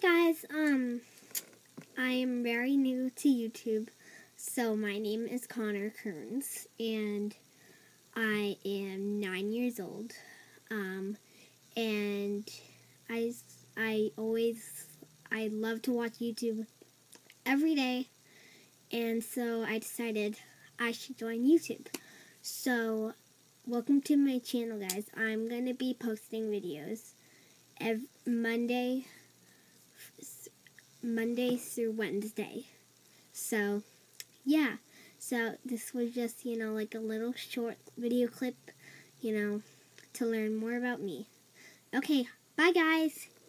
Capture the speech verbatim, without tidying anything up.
guys, um, I am very new to YouTube, so my name is Connor Kearns, and I am nine years old, um, and I, I always, I love to watch YouTube every day, and so I decided I should join YouTube. So, welcome to my channel, guys. I'm going to be posting videos every Monday, Monday through Wednesday. So, yeah. So, this was just, you know, like a little short video clip, you know, to learn more about me. Okay, bye guys!